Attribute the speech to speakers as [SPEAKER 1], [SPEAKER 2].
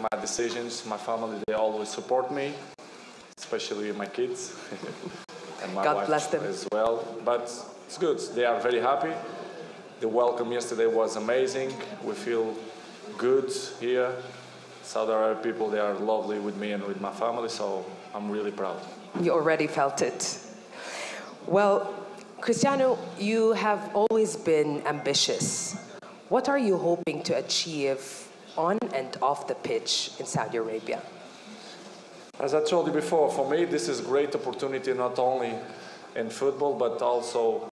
[SPEAKER 1] my decisions. My family, they always support me, especially my kids and my
[SPEAKER 2] God
[SPEAKER 1] wife
[SPEAKER 2] bless them.
[SPEAKER 1] as well. But it's good. They are very happy. The welcome yesterday was amazing. We feel good here. Saudi Arabia people, they are lovely with me and with my family, so I'm really proud.
[SPEAKER 2] You already felt it. Well, Cristiano, you have always been ambitious. What are you hoping to achieve on and off the pitch in Saudi Arabia?
[SPEAKER 1] As I told you before, for me, this is a great opportunity not only in football, but also